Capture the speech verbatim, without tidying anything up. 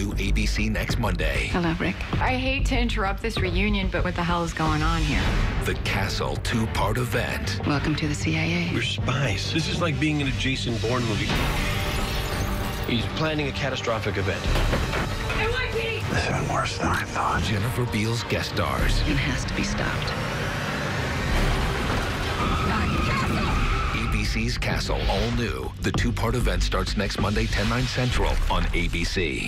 new A B C next Monday. Hello, Rick. I hate to interrupt this reunion, but what the hell is going on here? The Castle two-part event. Welcome to the C I A. We're spies. This is like being in a Jason Bourne movie. He's planning a catastrophic event. This is even worse than I thought. Jennifer Beals guest stars. It has to be stopped. A B C's Castle, all new. The two-part event starts next Monday, ten, nine Central on A B C.